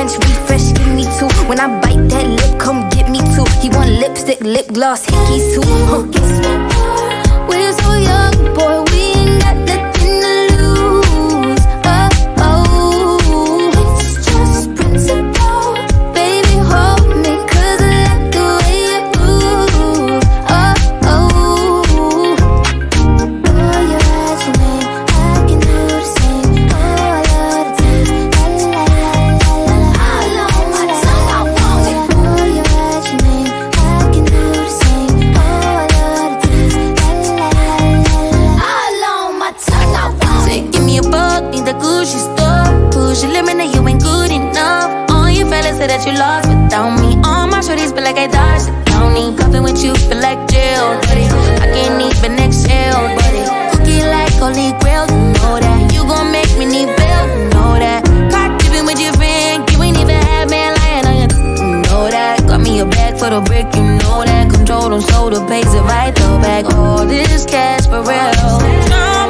French refresh, give me two. When I bite that lip, come get me two. He want lipstick, lip gloss, hickeys too. Guess what? We're so young, boy, we ain't got nothing to lose. Oh, oh, it's just principle. Baby, hold me, 'cause I like the way you move. Oh, oh, oh, your eyes, your name, I can do the same. Oh, I love the taste. La la la la la. All on my tongue, I want it. Oh, your eyes, your name, I can do the same. Oh, I love the taste. La la la la la. All on my tongue, I want it. Say, give me a buck, need the Gucci store. Push your limit, now you ain't good enough. All you fellas say that you lost without me. All my shorties feel like I dodged the county. Cuffing with you feel like jail, buddy. I can't even exhale, buddy. Cookie like holy grail, you know that. You gon' make me need bail, you know that. Caught dipping with your friend, you ain't even have man lying on you know that. Got me a bag for the brick, you know that. Control them, so the pays it right though back. All this cash for real.